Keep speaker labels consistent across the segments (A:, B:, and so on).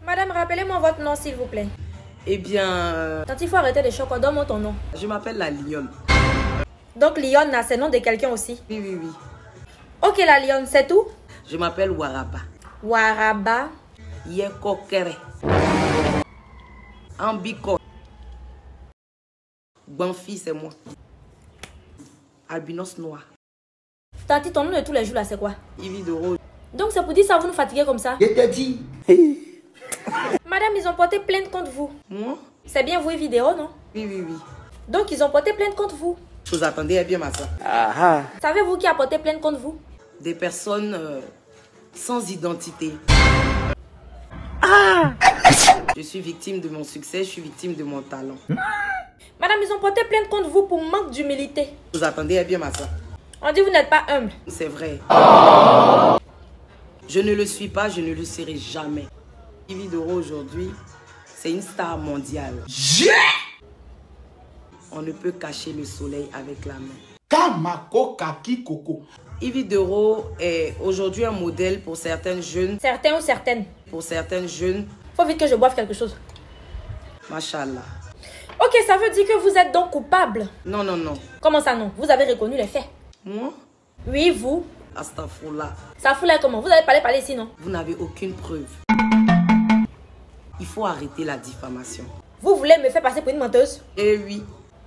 A: Madame, rappelez-moi votre nom, s'il vous plaît.
B: Eh bien...
A: Tant il faut arrêter les chocs, donne-moi ton nom.
B: Je m'appelle la Lionne.
A: Donc Lionne, c'est le nom de quelqu'un aussi?
B: Oui, oui, oui.
A: Ok, la Lionne, c'est tout?
B: Je m'appelle Waraba.
A: Waraba.
B: Yekokere. Ambiko. Banfi, c'est moi. Albinos noir.
A: Tanti, ton nom de tous les jours là, c'est quoi?
B: Ivy de Rose.
A: Donc c'est pour dire ça, vous nous fatiguez comme ça?
C: Je t'ai dit.
A: Madame, ils ont porté plainte contre vous.
B: Moi?
A: C'est bien vous et vidéo, non?
B: Oui, oui, oui.
A: Donc ils ont porté plainte contre vous.
B: Vous attendez bien ma soeur.
A: Savez-vous qui a porté plainte contre vous?
B: Des personnes sans identité. Je suis victime de mon succès, je suis victime de mon talent.
A: Madame, ils ont porté plainte contre vous pour manque d'humilité.
B: Vous attendez bien ma soeur.
A: On dit que vous n'êtes pas humble.
B: C'est vrai. Je ne le suis pas, je ne le serai jamais. Ivy Doro aujourd'hui, c'est une star mondiale. On ne peut cacher le soleil avec la main.
C: Kamako kaki koko.
B: Ivy Doro est aujourd'hui un modèle pour certaines jeunes.
A: Certains ou certaines.
B: Pour certaines jeunes.
A: Faut vite que je boive quelque chose.
B: Machallah.
A: Ok, ça veut dire que vous êtes donc coupable.
B: Non, non, non.
A: Comment ça non? Vous avez reconnu les faits.
B: Moi?
A: Oui, vous.
B: Astaghfirullah.
A: Ça fout là comment? Vous avez parlé ici, non?
B: Vous n'avez aucune preuve. Il faut arrêter la diffamation.
A: Vous voulez me faire passer pour une menteuse?
B: Eh oui.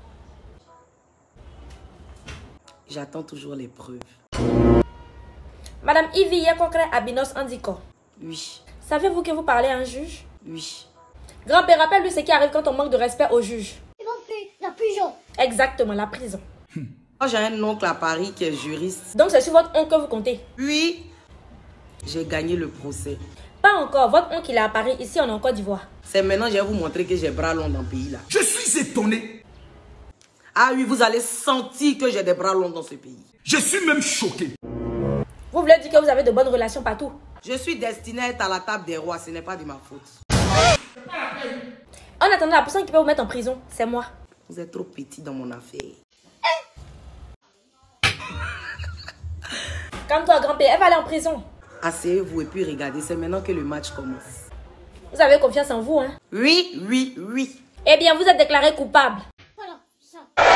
B: J'attends toujours les preuves.
A: Madame Ivy Yekokre Abinos Andiko.
B: Oui.
A: Savez-vous que vous parlez à un juge?
B: Oui.
A: Grand-père, rappelle-lui ce qui arrive quand on manque de respect au juge.
D: Ils vont faire la prison.
A: Exactement, la prison.
B: Moi, j'ai un oncle à Paris qui est juriste.
A: Donc c'est sur votre oncle que vous comptez?
B: Oui. J'ai gagné le procès.
A: Pas encore. Votre oncle il est à Paris. Ici, on est en Côte d'Ivoire.
B: C'est maintenant que je vais vous montrer que j'ai bras longs dans le pays là.
C: Je suis étonné.
B: Ah oui, vous allez sentir que j'ai des bras longs dans ce pays.
C: Je suis même choqué.
A: Vous voulez dire que vous avez de bonnes relations partout?
B: Je suis destiné à être à la table des rois, ce n'est pas de ma faute.
A: En attendant, la personne qui peut vous mettre en prison, c'est moi.
B: Vous êtes trop petit dans mon affaire.
A: Calme-toi, grand-père, elle va aller en prison.
B: Asseyez-vous et puis regardez, c'est maintenant que le match commence.
A: Vous avez confiance en vous, hein?
B: Oui, oui, oui.
A: Eh bien, vous êtes déclaré coupable.
D: Voilà, ça.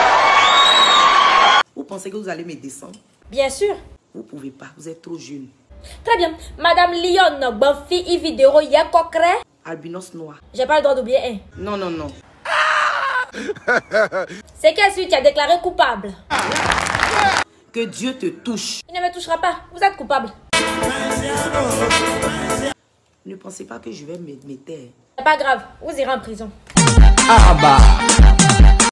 B: Vous pensez que vous allez me descendre?
A: Bien sûr.
B: Vous ne pouvez pas, vous êtes trop jeune.
A: Très bien. Madame Lionne, Banfi, Ivy Doro, Yekokre.
B: Albinos noir.
A: J'ai pas le droit d'oublier un.
B: Non, non, non.
A: C'est quel celui qui a déclaré coupable?
B: Que Dieu te touche.
A: Il ne me touchera pas. Vous êtes coupable.
B: Ne pensez pas que je vais me taire.
A: C'est pas grave. Vous irez en prison.
C: Ah bah.